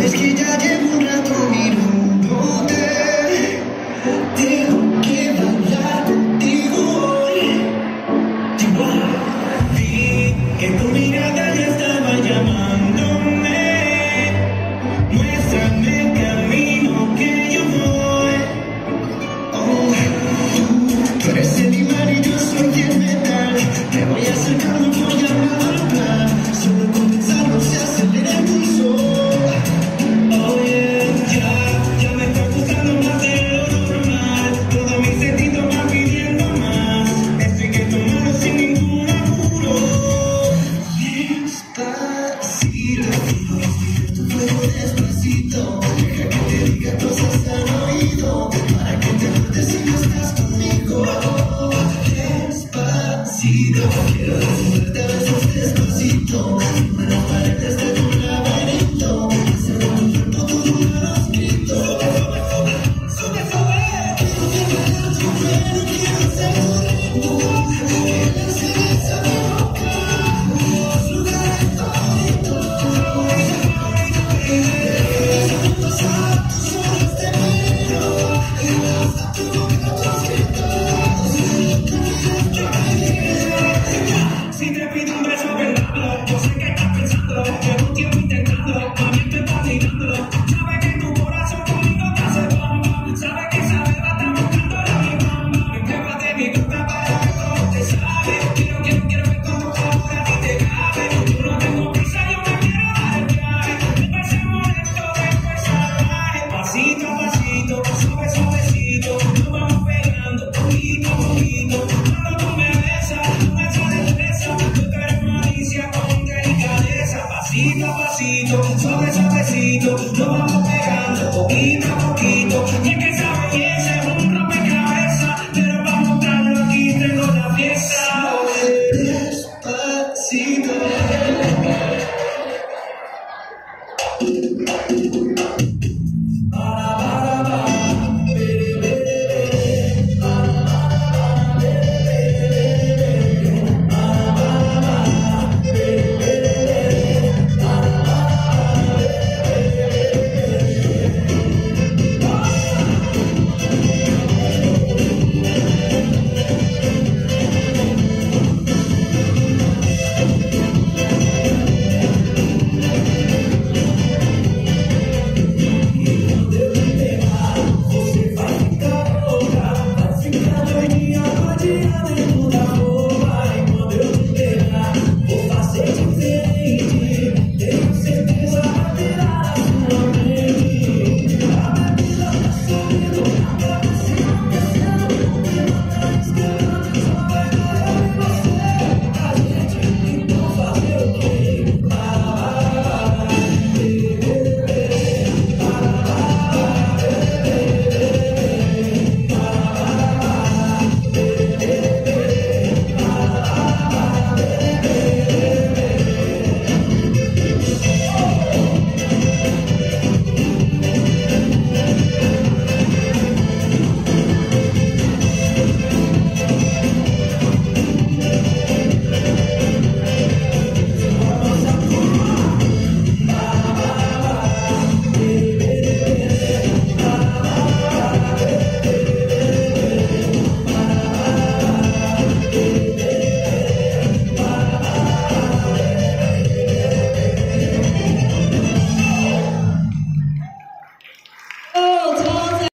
Es que ya llevo un rato mirándote. Tengo que bailar contigo hoy. Vi que tu mirada ya estaba llamándome. Muéstrame el camino que yo voy. Oh, tú eres el imán y yo soy el metal. Te voy acercando por llamado al plan. Solo con pensarlo se acelera el pulso. Oh yeah, ya me está gustando más de lo normal. Todos mis sentidos van pidiendo más. Esto hay que tomarlo sin ningún apuro. Despacito, tu fuego despacito. Deja que te diga cosas al oído, para que te acuerdes si no estás conmigo. Despacito, quiero desnudarte a besos despacito. Firma las paredes de tu laberinto. Hacer de tu cuerpo todo un manuscrito. Sube, sube. Quiero que tu pelo, quiero ser tu ritmo. Que la cerveza me boca. Los lugares favoritos. Pasar tus horas de miedo. Hasta tu boca, tus gritos. Si te pido un beso, verdadero, yo sé que estás pensando. Llevo un tiempo intentando, también te estás tirando. Sabes que tu corazón conmigo te hace bomba. Sabes que esa beba está buscando la mi bomba. Empépate mi boca para ver cómo te sabe. Quiero ver cómo ahora a ti te cabe. Yo no tengo prisa, yo me quiero dar el viaje. Empecemos esto, después salvaje. Pasito a pasito, suave, suavecito. Nos vamos pegando poquito a poquito. Cuando tú me besas, con esa destreza, yo te haré malicia con delicadeza. Pasito a pasito, suave, suavecito. Nos vamos pegando poquito a poquito. Y es que esa belleza es un rompecabezas, pero para mostrarlo aquí tengo la pieza. Despacito.